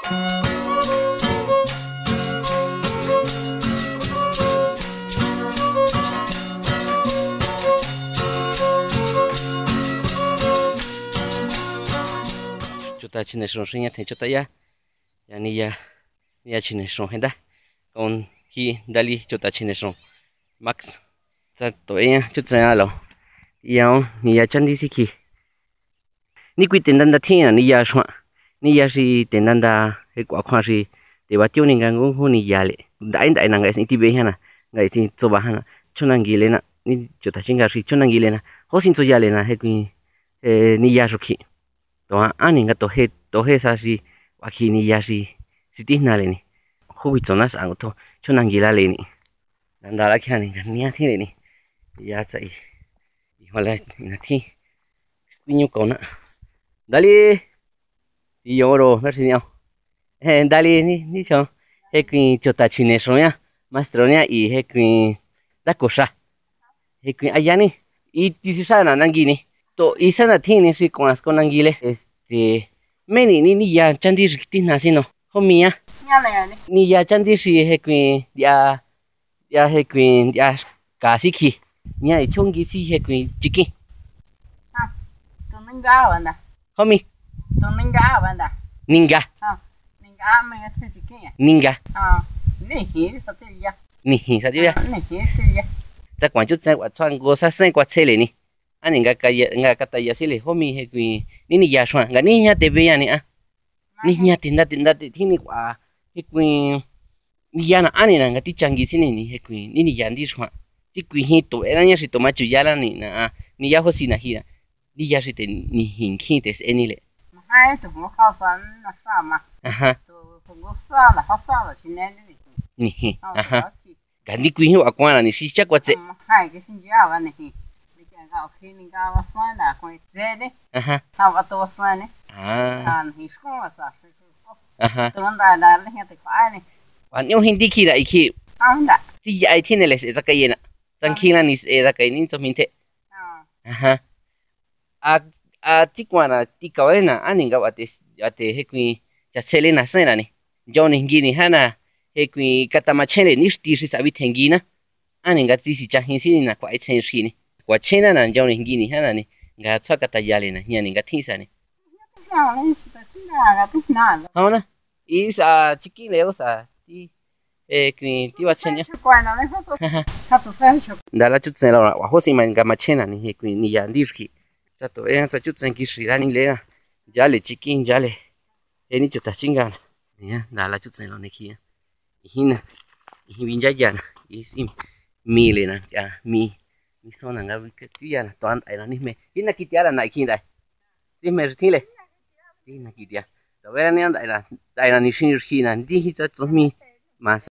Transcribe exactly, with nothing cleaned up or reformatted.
chúng ta chỉ nên sống sinh nhật thì chúng ta ya ya ni ya ni ya chỉ nên sống hết đã còn khi dali chúng ta chỉ nên sống max ta tuổi nha chút giờ rồi yêu ni ya chân đi xí khi ni quy tiền đàn thiên à ni ya sống ni ya si tiền đàn đã cái quả khoa si để bắt tiêu nên cái ngôn ngôn ni ya lệ đại đại năng cái sinh ti bê ha na cái thì cho bà ha na cho năng gì lên na ni chúng ta chính cái si cho năng gì lên na họ xin cho ya lên na cái cái ni ya số khi đó anh ấy cái hết tổ hết sao gì và khi ni ya gì gì tin nào lên không biết cho nó sao thôi cho năng gì là lên nên đó là cái này cái nia thế này ya chạy hoặc là là thi quy nhu cầu nữa dali đi vô rồi nó xin nhau dali ni ni chồng hay quy cho ta chinh này nha maestro nha y hay quy đã cố sa hay quy ai ni y tí sao là năng gì ni to isa na thi ni si conozco năng gì le este meni ni ni ya chandi tin na sino homia ni ya chandi si hay quy ya ya hay quy ya cả sĩ khi nhà ấy chung cái gì hay cái chicken à tụi mình gà vậy nè không mi tụi mình gà vậy nè ninga à ninga mình ăn chicken à ninga à nỉ hỉ sao thế ya nỉ sao thế ya nỉ hỉ sao ya chắc quan chút chắc quan chọn cô sát sinh quan chế này anh ninga cái ninga cái tay xí này không mi hay cái ni ni ya chọn cái ni nhà tê bê này à ni nhà tiền đặt tiền đặt thì ni quả hay cái ni ya na anh này cái tí changi xí này ni hay cái ni ni ya đi chọn chỉ quý hiền tuổi anh nhớ si tụi mà chủ gia là nè à ni ya hosi na hi ni ya si te ni hình khi te se ni le hai tụi nó khao san nó sao mà aha tụi tụi nó sao là khao sao là chỉ nên đi ni hi aha cái ni quý hiền à quan là ni si chắc quá chế hai cái sinh ra vậy nè đi cái gạo khi mình gạo mà san là coi dễ đấy aha how about to san đấy à à hi school là sao aha tụi nó đã đã lấy hết cái này anh yêu hindi khi lại khi không đã chỉ ai thiên này là sẽ cái gì nè chẳng khi là ni sẽ là cái ni cho mình thế aha à à chỉ quan là chỉ có cái nào anh ninga vậy vậy thì cái cái chả xe lên là xe là nè cho nên cái này ha na cái cái cái tama xe lên ni chỉ là bị thành gì na anh ninga chỉ là chẳng hình gì na quậy xe gì nè quậy xe na na cho nên cái này ha na nè ngã cho cái tay lên nè nhà ninga thiên sa nè không na ý sa chỉ cái leo sa đi ê cái đi vào trên nhá đã là chút sen rồi và hồ sĩ mình gặp mà trên là ni cái ni ăn đi kì cho tụi em cho chút sen kì sỉ ra ni lấy giá lấy chicken giá lấy ê ni chút ta xin gan nè đã là chút sen rồi này kì hin hin bình giá giàn isim mi lên nè à mi mi số nào gặp cái tuy là toàn ai là ni mẹ hin là kì tia là này kì đây thì mẹ thì lấy hin là kì tia tụi em này đại là đại là ni xin kì là đi hít cho chúng mi mà